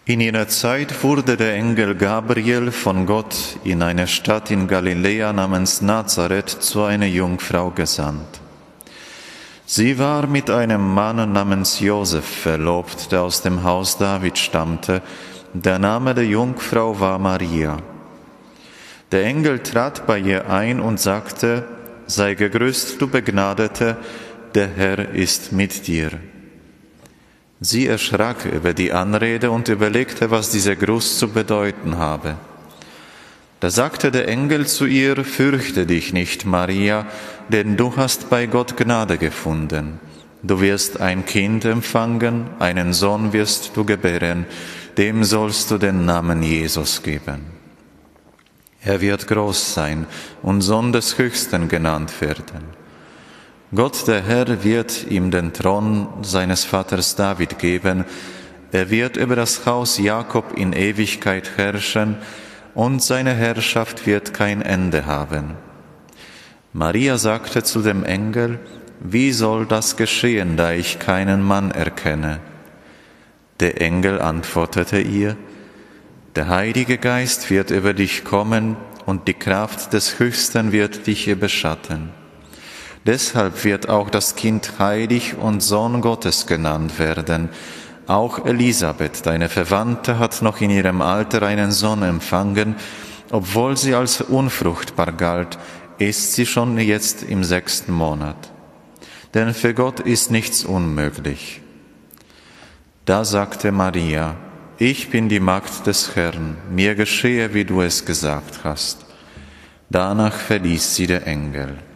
In jener Zeit wurde der Engel Gabriel von Gott in eine Stadt in Galiläa namens Nazareth zu einer Jungfrau gesandt. Sie war mit einem Mann namens Josef verlobt, der aus dem Haus David stammte. Der Name der Jungfrau war Maria. Der Engel trat bei ihr ein und sagte: Sei gegrüßt, du Begnadete, der Herr ist mit dir. Sie erschrak über die Anrede und überlegte, was dieser Gruß zu bedeuten habe. Da sagte der Engel zu ihr: Fürchte dich nicht, Maria, denn du hast bei Gott Gnade gefunden. Du wirst ein Kind empfangen, einen Sohn wirst du gebären, dem sollst du den Namen Jesus geben. Er wird groß sein und Sohn des Höchsten genannt werden. Gott, der Herr, wird ihm den Thron seines Vaters David geben. Er wird über das Haus Jakob in Ewigkeit herrschen, und seine Herrschaft wird kein Ende haben. Maria sagte zu dem Engel: Wie soll das geschehen, da ich keinen Mann erkenne? Der Engel antwortete ihr: Der Heilige Geist wird über dich kommen, und die Kraft des Höchsten wird dich überschatten. Deshalb wird auch das Kind heilig und Sohn Gottes genannt werden. Auch Elisabeth, deine Verwandte, hat noch in ihrem Alter einen Sohn empfangen. Obwohl sie als unfruchtbar galt, ist sie schon jetzt im 6. Monat. Denn für Gott ist nichts unmöglich. Da sagte Maria: Ich bin die Magd des Herrn, mir geschehe, wie du es gesagt hast. Danach verließ sie der Engel.